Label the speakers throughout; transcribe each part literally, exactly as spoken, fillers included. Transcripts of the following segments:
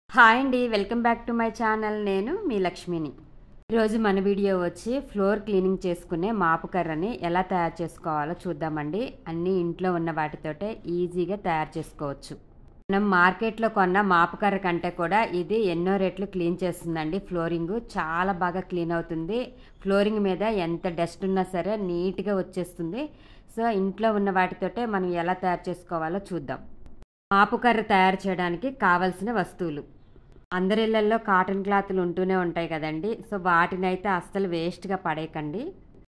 Speaker 1: Hi అండి, welcome back to my channel. నేను మీ లక్ష్మిని. ఈరోజు మన వీడియో వచ్చి ఫ్లోర్ క్లీనింగ్ చేసుకునే మాపు కర్రని ఎలా తయారు చేసుకోవాలో చూద్దామండి. అన్నీ ఇంట్లో ఉన్న వాటితోటే ఈజీగా తయారు చేసుకోవచ్చు. మనం మార్కెట్లో కొన్న మాపు కర్ర కంటే కూడా ఇది ఎన్నో రెట్లు క్లీన్ చేస్తుందండి. ఫ్లోరింగ్ చాలా బాగా క్లీన్ అవుతుంది. ఫ్లోరింగ్ మీద ఎంత డస్ట్ ఉన్నా సరే నీట్గా వచ్చేస్తుంది. సో ఇంట్లో ఉన్న వాటితోటే మనం ఎలా తయారు చేసుకోవాలో చూద్దాం. మాపు కర్ర తయారు చేయడానికి కావలసిన వస్తువులు. అందరి ఇళ్లలో కాటన్ క్లాతులు ఉంటూనే ఉంటాయి కదండి. సో వాటిని అయితే అస్సలు వేస్ట్గా పడేయకండి.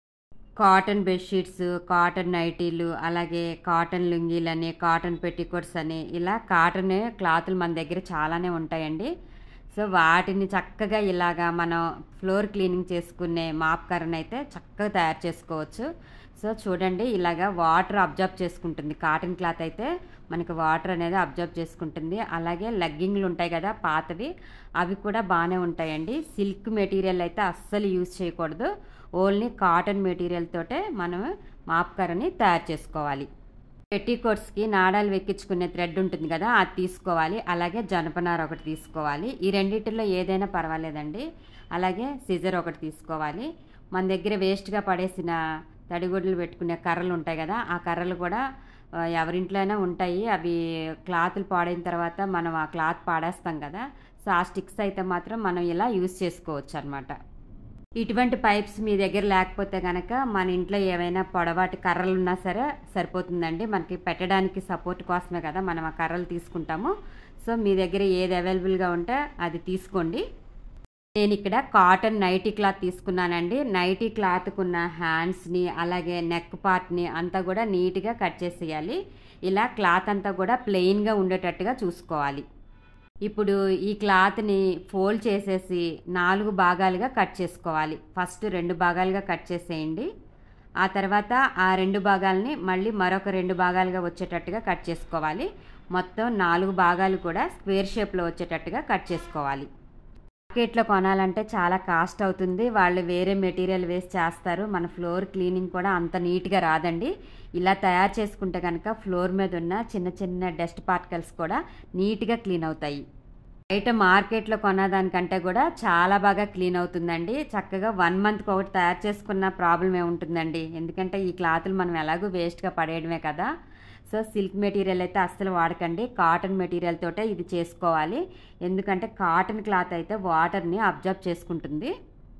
Speaker 1: కాటన్ బెడ్షీట్స్, కాటన్ నైటీలు, అలాగే కాటన్ లుంగీలని, కాటన్ పెట్టికోట్స్ అని ఇలా కాటన్ క్లాతులు మన దగ్గర చాలానే ఉంటాయండి. సో వాటిని చక్కగా ఇలాగా మనం ఫ్లోర్ క్లీనింగ్ చేసుకునే మాప్ కర్రను అయితే చక్కగా తయారు చేసుకోవచ్చు. సో చూడండి, ఇలాగా వాటర్ అబ్జర్వ్ చేసుకుంటుంది. కాటన్ క్లాత్ అయితే మనకి వాటర్ అనేది అబ్జర్వ్ చేసుకుంటుంది. అలాగే లెగ్గింగ్లు ఉంటాయి కదా పాతవి, అవి కూడా బాగానే ఉంటాయండి. సిల్క్ మెటీరియల్ అయితే అస్సలు యూజ్ చేయకూడదు. ఓన్లీ కాటన్ మెటీరియల్ తోటే మనం మాప్ కర్రని తయారు చేసుకోవాలి. పెట్టికోట్స్కి నాడాలు వెక్కించుకునే థ్రెడ్ ఉంటుంది కదా, అది తీసుకోవాలి. అలాగే జనపనార ఒకటి తీసుకోవాలి. ఈ రెండింటిలో ఏదైనా పర్వాలేదండి. అలాగే సిజర్ ఒకటి తీసుకోవాలి. మన దగ్గర వేస్ట్గా పడేసిన తడిగుడ్లు పెట్టుకునే కర్రలు ఉంటాయి కదా, ఆ కర్రలు కూడా ఎవరింట్లో అయినా ఉంటాయి. అవి క్లాతులు పాడైన తర్వాత మనం ఆ క్లాత్ పాడేస్తాం కదా, సో ఆ స్టిక్స్ అయితే మాత్రం మనం ఇలా యూజ్ చేసుకోవచ్చు అనమాట. ఇటువంటి పైప్స్ మీ దగ్గర లేకపోతే కనుక మన ఇంట్లో ఏవైనా పొడవాటి కర్రలు ఉన్నా సరే సరిపోతుందండి. మనకి పెట్టడానికి సపోర్ట్ కోసమే కదా మనం ఆ కర్రలు తీసుకుంటాము. సో మీ దగ్గర ఏది అవైలబుల్గా ఉంటే అది తీసుకోండి. నేను ఇక్కడ కాటన్ నైటీ క్లాత్ తీసుకున్నానండి. నైటీ క్లాత్కున్న హ్యాండ్స్ని అలాగే నెక్ పార్ట్ని అంతా కూడా నీట్గా కట్ చేసేయాలి. ఇలా క్లాత్ అంతా కూడా ప్లెయిన్గా ఉండేటట్టుగా చూసుకోవాలి. ఇప్పుడు ఈ క్లాత్ని ఫోల్డ్ చేసేసి నాలుగు భాగాలుగా కట్ చేసుకోవాలి. ఫస్ట్ రెండు భాగాలుగా కట్ చేసేయండి. ఆ తర్వాత ఆ రెండు భాగాలని మళ్ళీ మరొక రెండు భాగాలుగా వచ్చేటట్టుగా కట్ చేసుకోవాలి. మొత్తం నాలుగు భాగాలు కూడా స్క్వేర్ షేప్లో వచ్చేటట్టుగా కట్ చేసుకోవాలి. మార్కెట్లో కొనాలంటే చాలా కాస్ట్ అవుతుంది. వాళ్ళు వేరే మెటీరియల్ వేసి చేస్తారు. మన ఫ్లోర్ క్లీనింగ్ కూడా అంత నీట్గా రాదండి. ఇలా తయారు చేసుకుంటే కనుక ఫ్లోర్ మీద ఉన్న చిన్న చిన్న డస్ట్ పార్టికల్స్ కూడా నీట్గా క్లీన్ అవుతాయి. బయట మార్కెట్లో కొన్నదానికంటే కూడా చాలా బాగా క్లీన్ అవుతుందండి. చక్కగా వన్ మంత్కి ఒకటి తయారు చేసుకున్న ప్రాబ్లం ఏముంటుందండి. ఎందుకంటే ఈ క్లాతులు మనం ఎలాగో వేస్ట్గా పడేయడమే కదా. సో సిల్క్ మెటీరియల్ అయితే అస్సలు వాడకండి. కాటన్ మెటీరియల్ తోటే ఇది చేసుకోవాలి. ఎందుకంటే కాటన్ క్లాత్ అయితే వాటర్ని అబ్జర్వ్ చేసుకుంటుంది.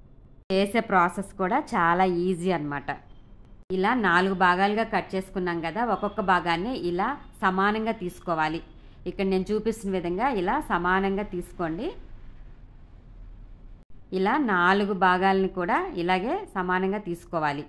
Speaker 1: చేసే ప్రాసెస్ కూడా చాలా ఈజీ అన్నమాట. ఇలా నాలుగు భాగాలుగా కట్ చేసుకున్నాం కదా, ఒక్కొక్క భాగాన్ని ఇలా సమానంగా తీసుకోవాలి. ఇక్కడ నేను చూపిస్తున్న విధంగా ఇలా సమానంగా తీసుకోండి. ఇలా నాలుగు భాగాలను కూడా ఇలాగే సమానంగా తీసుకోవాలి.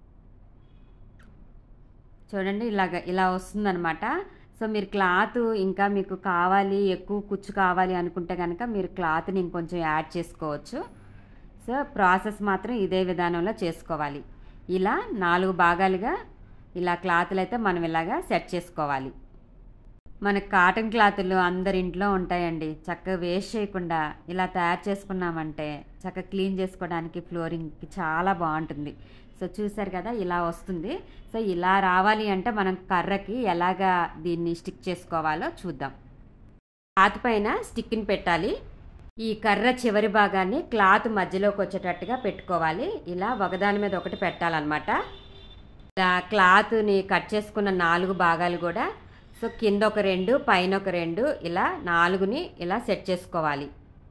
Speaker 1: చూడండి, ఇలాగ ఇలా వస్తుందన్నమాట. సో మీరు క్లాత్ ఇంకా మీకు కావాలి, ఎక్కువ కుచ్చు కావాలి అనుకుంటే కనుక మీరు క్లాత్ని ఇంకొంచెం యాడ్ చేసుకోవచ్చు. సో ప్రాసెస్ మాత్రం ఇదే విధానంలో చేసుకోవాలి. ఇలా నాలుగు భాగాలుగా ఇలా క్లాతులు అయితే మనం ఇలాగా సెట్ చేసుకోవాలి. మనకు కాటన్ క్లాతులు అందరి ఇంట్లో ఉంటాయండి. చక్కగా వేస్ట్ చేయకుండా ఇలా తయారు చేసుకున్నామంటే చక్కగా క్లీన్ చేసుకోవడానికి ఫ్లోరింగ్కి చాలా బాగుంటుంది. సో చూసారు కదా, ఇలా వస్తుంది. సో ఇలా రావాలి అంటే మనం కర్రకి ఎలాగా దీన్ని స్టిక్ చేసుకోవాలో చూద్దాం. క్లాత్ పైన స్టిక్ని పెట్టాలి. ఈ కర్ర చివరి భాగాన్ని క్లాత్ మధ్యలోకి వచ్చేటట్టుగా పెట్టుకోవాలి. ఇలా ఒకదాని మీద ఒకటి పెట్టాలన్నమాట. ఇలా క్లాత్ని కట్ చేసుకున్న నాలుగు భాగాలు కూడా సో కింద ఒక రెండు, పైన ఒక రెండు, ఇలా నాలుగుని ఇలా సెట్ చేసుకోవాలి.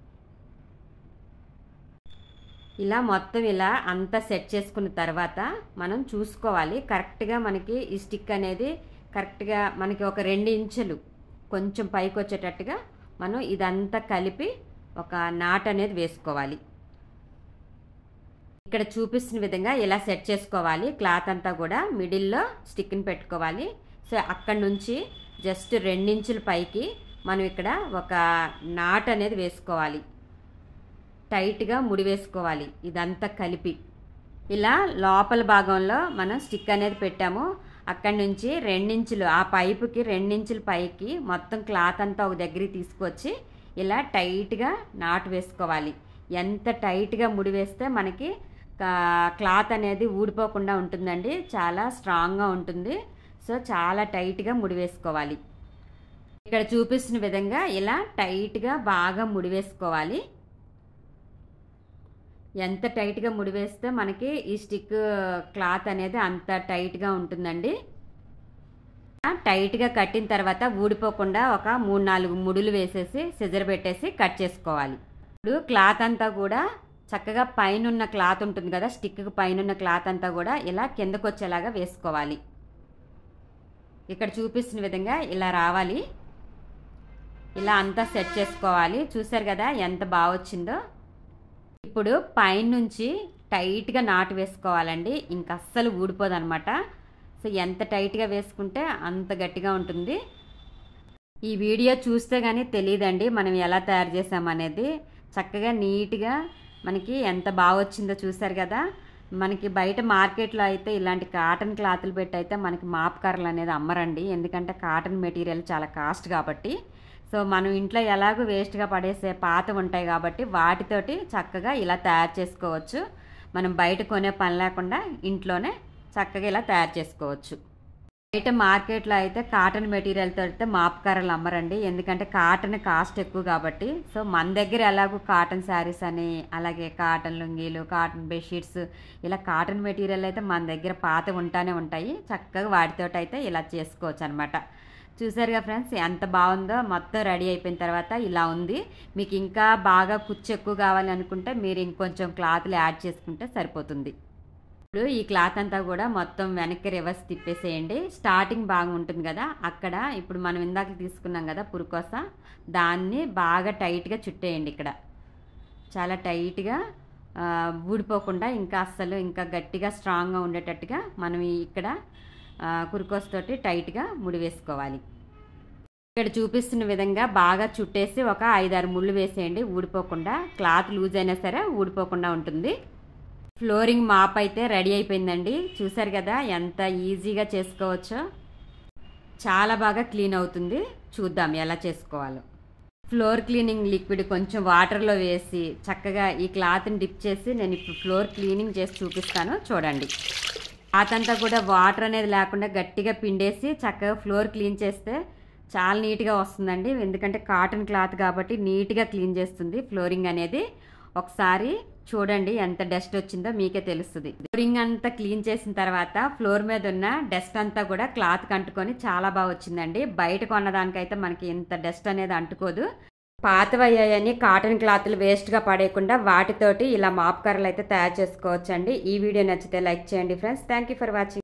Speaker 1: ఇలా మొత్తం ఇలా అంతా సెట్ చేసుకున్న తర్వాత మనం చూసుకోవాలి కరెక్ట్గా మనకి ఈ స్టిక్ అనేది కరెక్ట్గా మనకి ఒక రెండు ఇంచులు కొంచెం పైకి వచ్చేటట్టుగా మనం ఇదంతా కలిపి ఒక నాట్ అనేది వేసుకోవాలి. ఇక్కడ చూపిస్తున్న విధంగా ఇలా సెట్ చేసుకోవాలి. క్లాత్ అంతా కూడా మిడిల్లో స్టిక్ని పెట్టుకోవాలి. సో అక్కడ నుంచి జస్ట్ రెండించుల పైకి మనం ఇక్కడ ఒక నాట్ అనేది వేసుకోవాలి. టైట్గా ముడి వేసుకోవాలి ఇదంతా కలిపి. ఇలా లోపల భాగంలో మనం స్టిక్ అనేది పెట్టాము. అక్కడి నుంచి రెండించులు ఆ పైపుకి రెండించుల పైకి మొత్తం క్లాత్ అంతా ఒక దగ్గరికి తీసుకొచ్చి ఇలా టైట్గా నాట్ వేసుకోవాలి. ఎంత టైట్గా ముడి వేస్తే మనకి క్లాత్ అనేది ఊడిపోకుండా ఉంటుందండి. చాలా స్ట్రాంగ్గా ఉంటుంది. సో చాలా టైట్గా ముడి వేసుకోవాలి. ఇక్కడ చూపిస్తున్న విధంగా ఇలా టైట్గా బాగా ముడివేసుకోవాలి. ఎంత టైట్గా ముడివేస్తే మనకి ఈ స్టిక్ క్లాత్ అనేది అంత టైట్గా ఉంటుందండి. టైట్గా కట్టిన తర్వాత ఊడిపోకుండా ఒక మూడు నాలుగు ముడులు వేసేసి సిజర్ పెట్టేసి కట్ చేసుకోవాలి. ఇప్పుడు క్లాత్ అంతా కూడా చక్కగా పైనున్న క్లాత్ ఉంటుంది కదా, స్టిక్కి పైనున్న క్లాత్ అంతా కూడా ఇలా కిందకు వచ్చేలాగా వేసుకోవాలి. ఇక్కడ చూపిస్తున్న విధంగా ఇలా రావాలి. ఇలా అంతా సెట్ చేసుకోవాలి. చూసారు కదా ఎంత బాగా వచ్చిందో. ఇప్పుడు పైనుంచి టైట్గా నాటు వేసుకోవాలండి, ఇంక అస్సలు ఊడిపోదు అనమాట. సో ఎంత టైట్గా వేసుకుంటే అంత గట్టిగా ఉంటుంది. ఈ వీడియో చూస్తే కానీ తెలియదండి మనం ఎలా తయారు చేసామనేది. చక్కగా నీట్గా మనకి ఎంత బాగా వచ్చిందో చూసారు కదా. మనకి బయట మార్కెట్లో అయితే ఇలాంటి కాటన్ క్లాతులు పెట్టి అయితే మనకి మాప్ కర్రలు అనేది అమ్మరండి, ఎందుకంటే కాటన్ మెటీరియల్ చాలా కాస్ట్ కాబట్టి. సో మనం ఇంట్లో ఎలాగో వేస్ట్గా పడేసే పాత ఉంటాయి కాబట్టి వాటితోటి చక్కగా ఇలా తయారు చేసుకోవచ్చు. మనం బయట కొనే పని లేకుండా ఇంట్లోనే చక్కగా ఇలా తయారు చేసుకోవచ్చు. బయట మార్కెట్లో అయితే కాటన్ మెటీరియల్తో అయితే మాప్ కర్రలు అమ్మరండి, ఎందుకంటే కాటన్ కాస్ట్ ఎక్కువ కాబట్టి. సో మన దగ్గర ఎలాగో కాటన్ శారీస్ అని, అలాగే కాటన్ లుంగీలు, కాటన్ బెడ్షీట్స్, ఇలా కాటన్ మెటీరియల్ అయితే మన దగ్గర పాత ఉంటానే ఉంటాయి. చక్కగా వాటితో అయితే ఇలా చేసుకోవచ్చు అనమాట. చూసారుగా ఫ్రెండ్స్ ఎంత బాగుందో. మొత్తం రెడీ అయిపోయిన తర్వాత ఇలా ఉంది. మీకు ఇంకా బాగా కుచ్చు ఎక్కువ కావాలి అనుకుంటే మీరు ఇంకొంచెం క్లాత్లు యాడ్ చేసుకుంటే సరిపోతుంది. ఇప్పుడు ఈ క్లాత్ అంతా కూడా మొత్తం వెనక్కి రివర్స్ తిప్పేసేయండి. స్టార్టింగ్ బాగా ఉంటుంది కదా అక్కడ, ఇప్పుడు మనం ఇందాక తీసుకున్నాం కదా పురుకోస, దాన్ని బాగా టైట్గా చుట్టేయండి. ఇక్కడ చాలా టైట్గా ఊడిపోకుండా ఇంకా అస్సలు ఇంకా గట్టిగా స్ట్రాంగ్గా ఉండేటట్టుగా మనం ఇక్కడ కురుకోసతోటి టైట్గా ముడి వేసుకోవాలి. ఇక్కడ చూపిస్తున్న విధంగా బాగా చుట్టేసి ఒక ఐదారు ముళ్ళు వేసేయండి, ఊడిపోకుండా. క్లాత్ లూజ్ అయినా సరే ఊడిపోకుండా ఉంటుంది. ఫ్లోరింగ్ మాప్ అయితే రెడీ అయిపోయిందండి. చూసారు కదా ఎంత ఈజీగా చేసుకోవచ్చో. చాలా బాగా క్లీన్ అవుతుంది. చూద్దాం ఎలా చేసుకోవాలో. ఫ్లోర్ క్లీనింగ్ లిక్విడ్ కొంచెం వాటర్లో వేసి చక్కగా ఈ క్లాత్ని డిప్ చేసి నేను ఇప్పుడు ఫ్లోర్ క్లీనింగ్ చేసి చూపిస్తాను, చూడండి. క్లాత్ అంతా కూడా వాటర్ అనేది లేకుండా గట్టిగా పిండేసి చక్కగా ఫ్లోర్ క్లీన్ చేస్తే చాలా నీట్గా వస్తుందండి, ఎందుకంటే కాటన్ క్లాత్ కాబట్టి నీట్గా క్లీన్ చేస్తుంది ఫ్లోరింగ్ అనేది. ఒకసారి చూడండి ఎంత డస్ట్ వచ్చిందో మీకే తెలుస్తుంది. ఫ్లోరింగ్ అంతా క్లీన్ చేసిన తర్వాత ఫ్లోర్ మీద ఉన్న డస్ట్ అంతా కూడా క్లాత్ అంటుకొని చాలా బాగా వచ్చిందండి. బయట కొన్నదానికైతే మనకి ఇంత డస్ట్ అనేది అంటుకోదు. పాతవయ్యాయని కాటన్ క్లాత్లు వేస్ట్గా పడేయకుండా వాటితోటి ఇలా మాప్ కర్రలు అయితే తయారు చేసుకోవచ్చండి. ఈ వీడియో నచ్చితే లైక్ చేయండి friends. Thank you for watching.